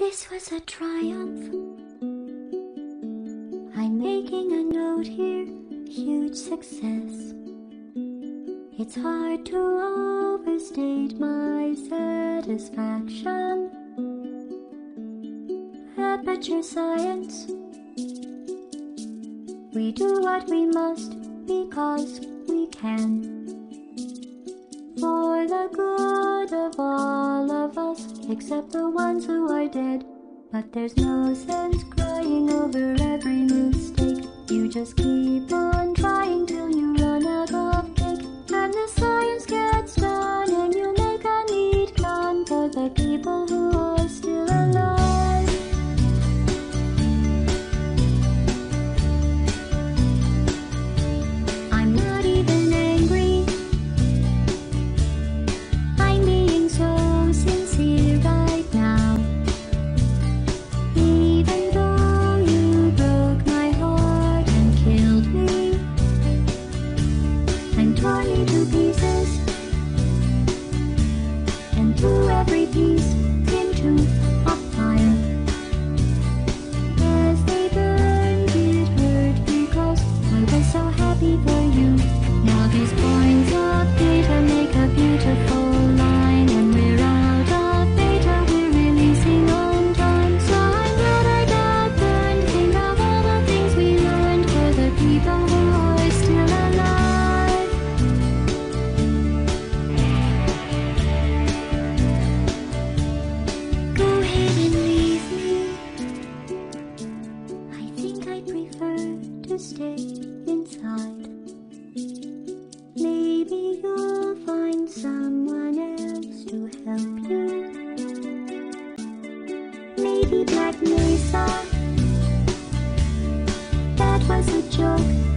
This was a triumph. I'm making a note here, huge success. It's hard to overstate my satisfaction. Aperture Science. We do what we must because we can. For the good of all of us, except the ones who are dead. But there's no sense crying over every mistake. You just keep on trying till you run out of cake. And the science gets done and you make a neat gun for the people who are still alive. I'm not even angry. I'm being so sincere right now. Even though you broke my heart and killed me and tore me to pieces and threw every piece into a fire. As they burned, it hurt because I was so happy for you. Now these points of data make a beautiful line, and we're out of data, we're releasing on time. So I'm glad I got burned. Think of all the things we learned for the people who are still alive. Go ahead and leave me. I think I'd prefer to stay inside. Maybe you'll find someone else to help you. Maybe Black Mesa. That was a joke.